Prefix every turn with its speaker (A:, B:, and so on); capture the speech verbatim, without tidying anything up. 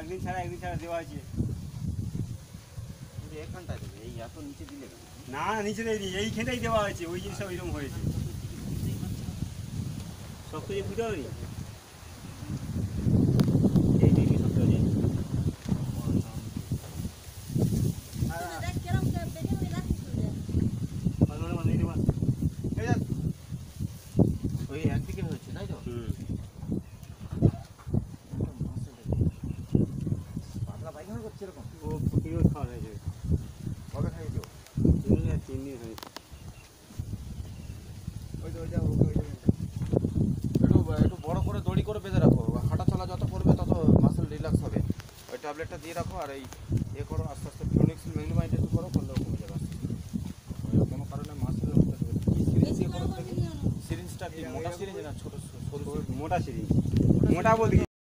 A: একদিন ছাড়া একদিন ছাড়া দেওয়া আছে।
B: এখানটায় দেবে, এই এত নিচে দিলে
A: না নিচে দেয়নি, এইখানেই দেওয়া হয়েছে, ওই জিনিসটা ওইরকম হয়েছে। সব কিছু বুঝতে পারি এই দিকে সব কিছু
B: ওই একদিকে হয়েছে তাই তো? পাতলা পায়খানা করছে এরকম?
A: ও ফুটিও খাওয়া হয়েছে।
B: কবে খাইয়ে দেবো?
A: তিন দিন তিন দিন হয়েছে।
B: ওই তো ওই যা ওই একটু একটু বড় করে দড়ি করে বেঁধে রাখো, হাঁটা চলা যত করবে তত মাসেল রিল্যাক্স হবে। ওই ট্যাবলেটটা দিয়ে রাখো আর এই এ করো, আস্তে আস্তে ফিউনিক্স ম্যাগনিমাইট একটু করো, করলেও কমে যাবে আস্তে আস্তে। কোনো কারণে মাসেল সিরিঞ্জ দিয়ে করো দেখি। সিরিঞ্জটা কি মোটা সিরিঞ্জ না ছোটো সরু?
A: মোটা সিরিঞ্জ, মোটা বলতে